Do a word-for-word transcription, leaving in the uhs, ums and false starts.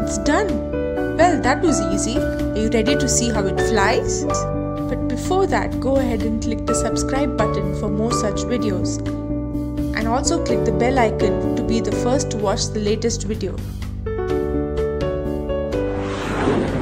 it's done. Well, that was easy. Are you ready to see how it flies? But before that, go ahead and click the subscribe button for more such videos. And also click the bell icon to be the first to watch the latest video.